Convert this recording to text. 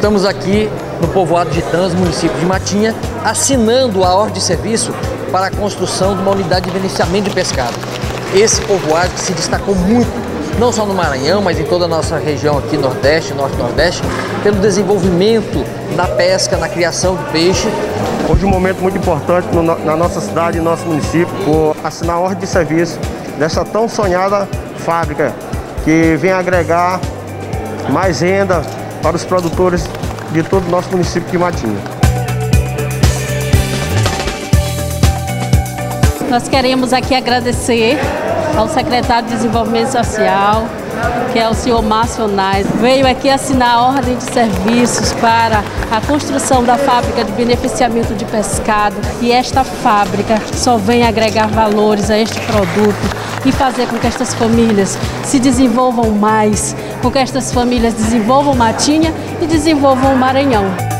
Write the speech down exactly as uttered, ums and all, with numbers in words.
Estamos aqui no povoado de Itãs, município de Matinha, assinando a ordem de serviço para a construção de uma unidade de beneficiamento de pescado. Esse povoado que se destacou muito, não só no Maranhão, mas em toda a nossa região aqui, Nordeste, Norte-Nordeste, pelo desenvolvimento da pesca, na criação de peixe. Hoje um momento muito importante no, na nossa cidade e nosso município, por assinar a ordem de serviço dessa tão sonhada fábrica, que vem agregar mais renda para os produtores de todo o nosso município de Matinha. Nós queremos aqui agradecer ao secretário de Desenvolvimento Social, que é o senhor Márcio Nais. Veio aqui assinar a ordem de serviços para a construção da fábrica de beneficiamento de pescado, e esta fábrica só vem agregar valores a este produto e fazer com que estas famílias se desenvolvam mais, com que estas famílias desenvolvam Matinha e desenvolvam o Maranhão.